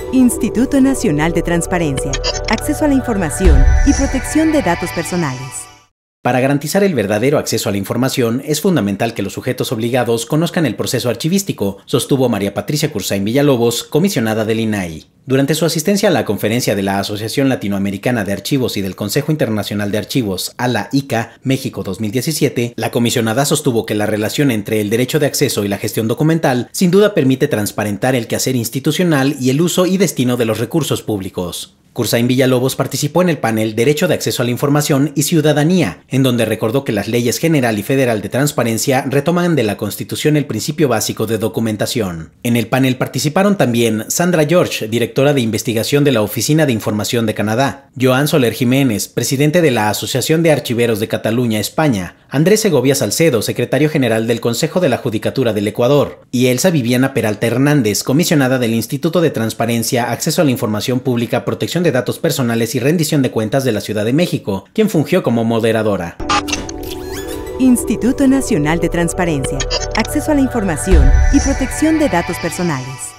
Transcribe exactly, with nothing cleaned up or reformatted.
Instituto Nacional de Transparencia, Acceso a la Información y Protección de Datos Personales. Para garantizar el verdadero acceso a la información, es fundamental que los sujetos obligados conozcan el proceso archivístico, sostuvo María Patricia Cursain Villalobos, comisionada del I N A I. Durante su asistencia a la conferencia de la Asociación Latinoamericana de Archivos y del Consejo Internacional de Archivos, A L A I C A, México dos mil diecisiete, la comisionada sostuvo que la relación entre el derecho de acceso y la gestión documental sin duda permite transparentar el quehacer institucional y el uso y destino de los recursos públicos. Cursain Villalobos participó en el panel Derecho de Acceso a la Información y Ciudadanía, en donde recordó que las leyes general y federal de transparencia retoman de la Constitución el principio básico de documentación. En el panel participaron también Sandra George, directora de investigación de la Oficina de Información de Canadá, Joan Soler Jiménez, presidente de la Asociación de Archiveros de Cataluña, España, Andrés Segovia Salcedo, secretario general del Consejo de la Judicatura del Ecuador, y Elsa Viviana Peralta Hernández, comisionada del Instituto de Transparencia, Acceso a la Información Pública, Protección de Datos Personales y Rendición de Cuentas de la Ciudad de México, quien fungió como moderadora. Instituto Nacional de Transparencia, Acceso a la Información y Protección de Datos Personales.